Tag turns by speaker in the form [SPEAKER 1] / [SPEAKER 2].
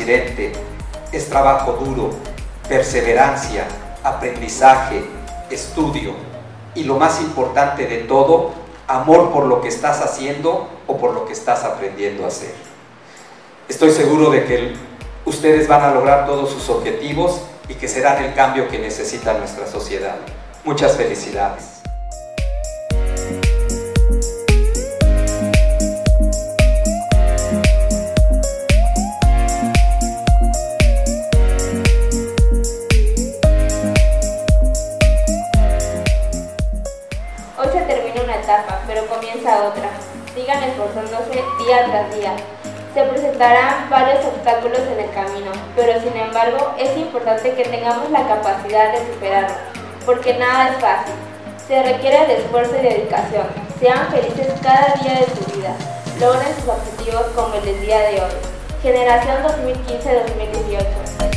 [SPEAKER 1] accidente, es trabajo duro, perseverancia, aprendizaje, estudio y lo más importante de todo, amor por lo que estás haciendo o por lo que estás aprendiendo a hacer. Estoy seguro de que ustedes van a lograr todos sus objetivos y que serán el cambio que necesita nuestra sociedad. Muchas felicidades.
[SPEAKER 2] Hoy se termina una etapa, pero comienza otra. Sigan esforzándose día tras día. Se presentarán varios obstáculos en el camino, pero sin embargo es importante que tengamos la capacidad de superarlo, porque nada es fácil. Se requiere de esfuerzo y dedicación. Sean felices cada día de su vida. Logren sus objetivos como el del día de hoy. Generación 2015-2018.